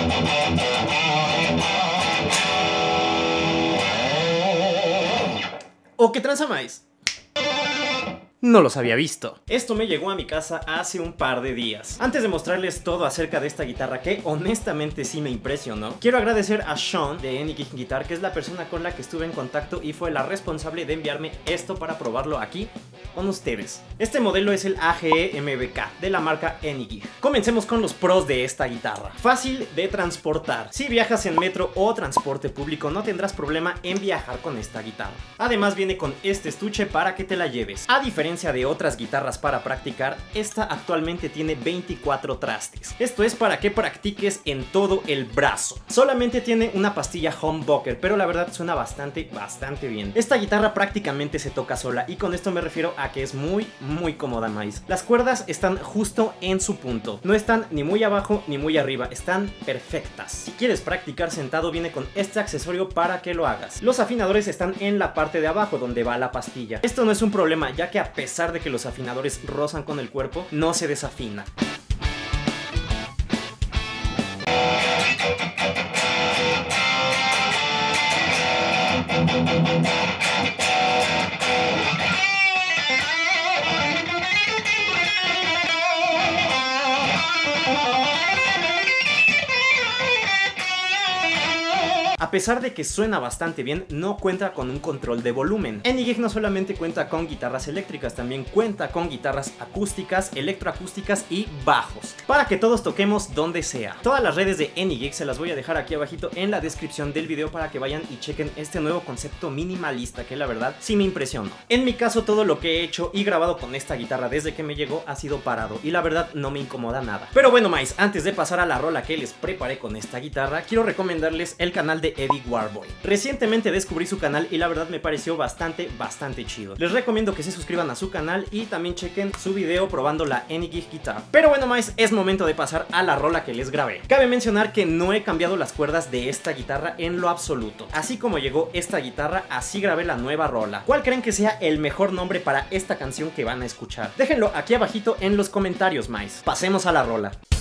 ¿O qué tranza más? No los había visto. Esto me llegó a mi casa hace un par de días. Antes de mostrarles todo acerca de esta guitarra, que honestamente sí me impresionó, quiero agradecer a Sean de Anygeek Guitar, que es la persona con la que estuve en contacto y fue la responsable de enviarme esto para probarlo aquí con ustedes. Este modelo es el AGE MBK de la marca Anygeek. Comencemos con los pros de esta guitarra. Fácil de transportar. Si viajas en metro o transporte público, no tendrás problema en viajar con esta guitarra. Además viene con este estuche para que te la lleves. A diferencia de otras guitarras para practicar, esta actualmente tiene 24 trastes. Esto es para que practiques en todo el brazo. Solamente tiene una pastilla humbucker, pero la verdad suena bastante bien. Esta guitarra prácticamente se toca sola, y con esto me refiero a que es muy cómoda, maíz. Las cuerdas están justo en su punto. No están ni muy abajo ni muy arriba, están perfectas. Si quieres practicar sentado, viene con este accesorio para que lo hagas. Los afinadores están en la parte de abajo donde va la pastilla. Esto no es un problema, ya que a pesar de que los afinadores rozan con el cuerpo, no se desafina. A pesar de que suena bastante bien, no cuenta con un control de volumen. Anygeek no solamente cuenta con guitarras eléctricas, también cuenta con guitarras acústicas, electroacústicas y bajos, para que todos toquemos donde sea. Todas las redes de Anygeek se las voy a dejar aquí abajito en la descripción del video para que vayan y chequen este nuevo concepto minimalista que la verdad sí me impresionó. En mi caso, todo lo que he hecho y grabado con esta guitarra desde que me llegó ha sido parado y la verdad no me incomoda nada. Pero bueno, maíz, antes de pasar a la rola que les preparé con esta guitarra, quiero recomendarles el canal de Eddie Warboy. Recientemente descubrí su canal y la verdad me pareció bastante chido. Les recomiendo que se suscriban a su canal y también chequen su video probando la Anygeek Guitar. Pero bueno, más es momento de pasar a la rola que les grabé. Cabe mencionar que no he cambiado las cuerdas de esta guitarra en lo absoluto. Así como llegó esta guitarra, así grabé la nueva rola. ¿Cuál creen que sea el mejor nombre para esta canción que van a escuchar? Déjenlo aquí abajito en los comentarios, más. Pasemos a la rola.